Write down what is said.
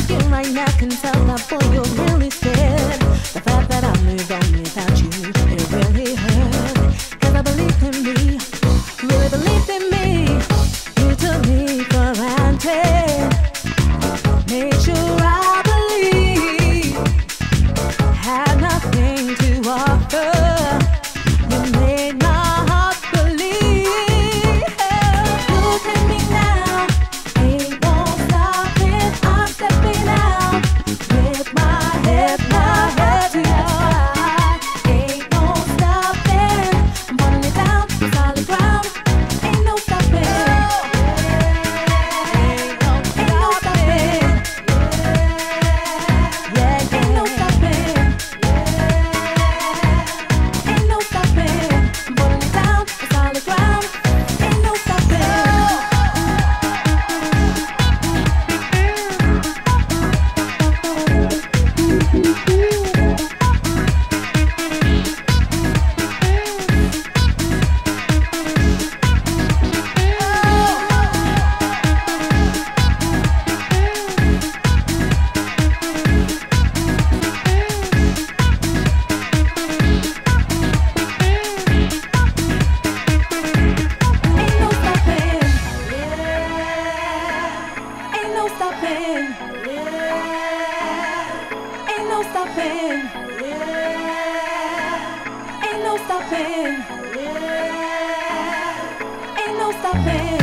right now can tell that boy you're really scared. The fact that I moved on without you, it really hurt. 'Cause I believed in me, really believed in me. You took me for granted, made sure I believe had nothing to offer. You made my heart believe. Look at me now, it won't stop it. I'm stepping out with my head to the sky. It won't stop it. I'm putting it down, solid ground. Ain't no stopping. Ain't no stopping. Yeah, ain't no stopping. Ain't no stopping. I'm putting it down, solid ground. Ain't no stopping. Ain't no stopping. Ain't no stopping. Ain't no stopping. Ain't no stopping.